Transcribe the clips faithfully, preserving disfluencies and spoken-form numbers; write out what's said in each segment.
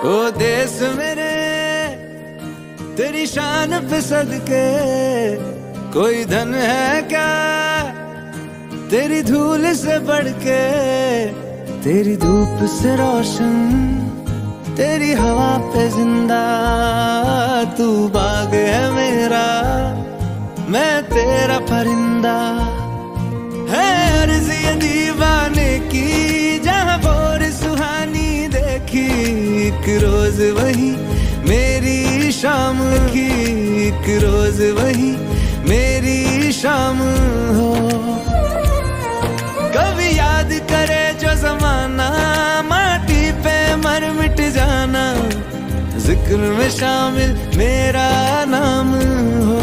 ओ देश मेरे तेरी शान पे सदके, कोई धन है क्या तेरी धूल से बढ़ के। तेरी धूप से रोशन, तेरी हवा पे जिंदा, तू बाग है मेरा, मैं तेरा परिंदा। है अर्ज़ ये दीवाने की, जहाँ बोर सुहानी देखी, एक रोज वही मेरी शाम की, एक रोज वही मेरी शाम हो। कभी याद करे जो जमाना, माटी पे मर मिट जाना, जिक्र में शामिल मेरा नाम हो।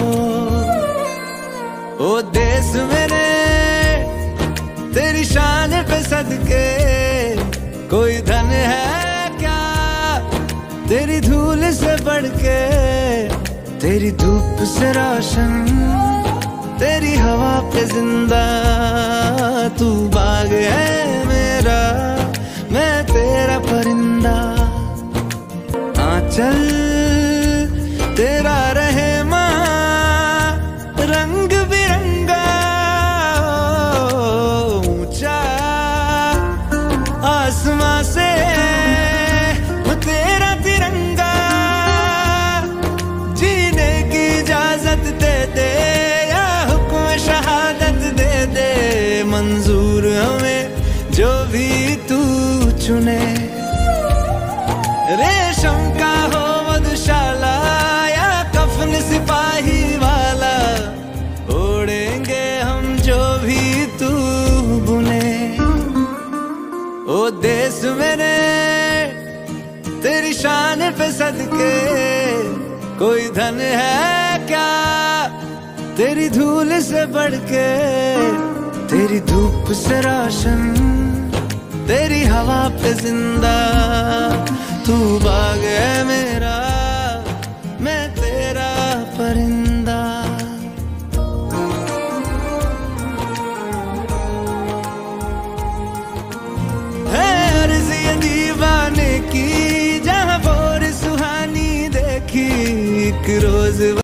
ओ देश मेरे तेरी शान पे सदके, कोई धन है क्या तेरी धूल से बढ़ के। तेरी धूप से रोशन, तेरी हवा पे जिंदा, तू बाग है मेरा, मैं तेरा परिंदा। आंचल तेरा रहे माँ, रंग बिरंगा, ऊंचा आसमां से तेरा तिरंगा। जीने की इजाजत दे दे, या हुक्म शहादत दे दे, मंजूर हमें जो भी तू चुने। रेशम का हो मधुशाला, या कफन सिपाही वाला, ओढ़ेंगे हम जो भी तू बुने। ओ देश मेरे तेरी शान पे सदके, कोई धन है क्या तेरी धूल से बढ़ के। तेरी धूप से रोशन, तेरी हवा पे जिंदा, तू बाग है मेरा, मैं तेरा परिंदा। है अर्ज़ ये दीवाने की, जहाँ बोर सुहानी देखी, एक रोज